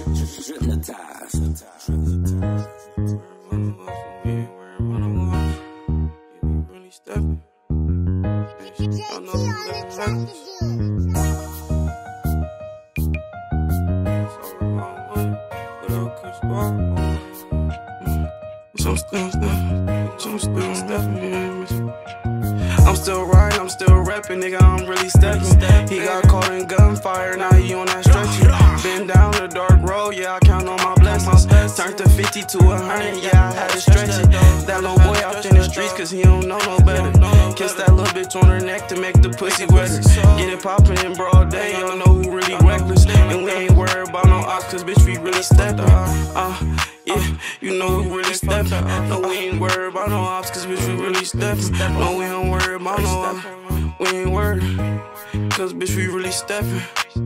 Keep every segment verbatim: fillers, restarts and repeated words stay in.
I'm still stepping, I'm still stepping. I'm still riding, I'm still rapping, nigga, I'm really stepping. He got caught in gunfire, now he on that stretcher. Been down the dark road, yeah, I count on my blessings. Turned to fifty to a hundred, yeah, I had to stretch it. That little boy out in the streets, cause he don't know no better. Kiss that little bitch on her neck to make the pussy wetter. Get it poppin' in broad day, y'all know who really reckless. And we ain't worried about no ops, cause bitch, we really steppin'. Uh, yeah, you know we really steppin'. No, we ain't worried about no ops, cause bitch, we really steppin'. No, we don't worry about no ops, we ain't worried, cause bitch, we really steppin'.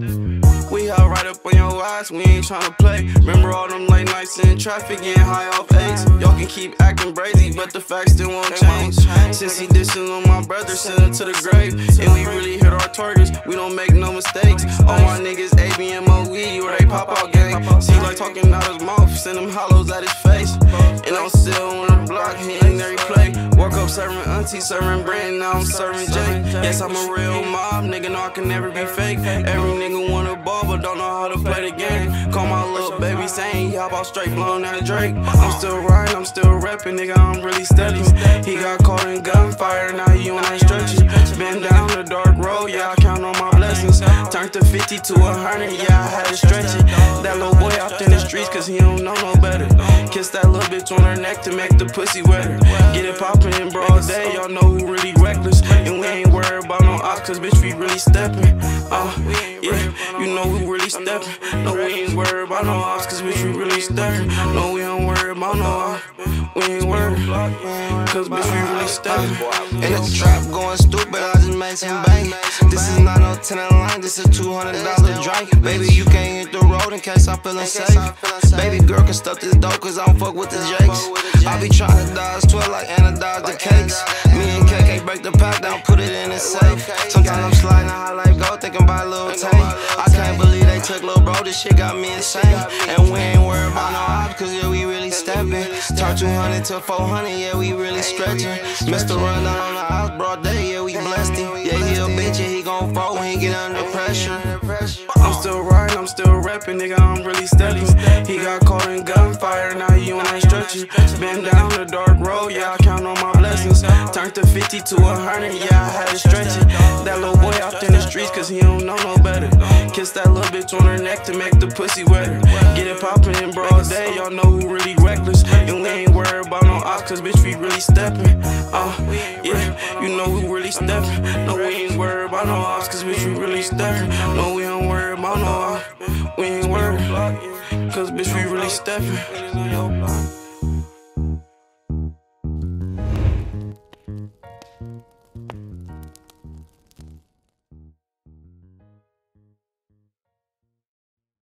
We out right up on your ass, we ain't tryna play. Remember all them late nights in traffic, getting high off eggs. Y'all can keep acting brazy, but the facts still won't change. Since he dissing on my brother, send him to the grave. And we really hit our targets, we don't make no mistakes. All my niggas A B M O E or they pop out gang. See like talking out his mouth, send him hollows at his face. And I'm still on the block, hitting every play. Woke up serving auntie, serving Brandon, now I'm serving Jake. Yes, I'm a real mob, nigga, no I can never be fake. Every nigga wanna ball, but don't know how to play the game. Call my little baby saying he hop out straight blowing that Drake. I'm still riding, I'm still rapping, nigga, I'm really stepping. He got caught in gunfire, now he on that stretcher. Been down the dark road, yeah, I count on my blessings. Turned to fifty to a hundred, yeah, I had to stretch it. That little boy out in the streets, cause he don't know no better. Kiss that little bitch on her neck to make the pussy wetter. Get it poppin' in broad day, y'all know who really reckless. And we ain't worried about no ops, cause bitch, we really steppin'. Uh, yeah, you know we really steppin'. No, we ain't worried about no ops, cause bitch, we really steppin'. No, we don't worry about no ops, we ain't worried, cause bitch, we really steppin'. In the trap going stupid, I just made some bank. This is not no tenant line, this is two hundred dollar drink. Baby, you can't hit the road in case I'm feeling safe. Baby girl can stuff this dope, cause I don't fuck with the Jakes. I be trying to dodge twelve like Anna dodge the cakes. Me and K K break the pack down, put it in the safe. Sometimes I'm sliding high like go, thinking about a little tank. I can't believe they took lil' bro, this shit got me insane. And we ain't worried about no ops, cause yeah, we really steppin'. Turn two hundred to four hundred, yeah, we really stretchin'. Mister Run down on the house, broad day, yeah, we blessed him. Yeah, he a bitch and he gon' fall when he get under pressure. I'm still riding, I'm still rapping, nigga, I'm really stepping. He got caught in gunfire, now he on that stretcher. Been down the dark road, yeah, I count on my blessings. Turned to fifty to a hundred, yeah, I had to stretch it. That little boy out in the streets, cause he don't know no better. Kiss that little bitch on her neck to make the pussy wetter. Get it poppin' in broad day, y'all know who really reckless. And we ain't worried about no ops, cause bitch, we really steppin'. Uh, yeah, you know we really steppin'. No, we ain't worried about no ops, cause bitch, we really steppin'. No, we don't worry about no ops, we ain't worried, cause bitch, we really steppin'.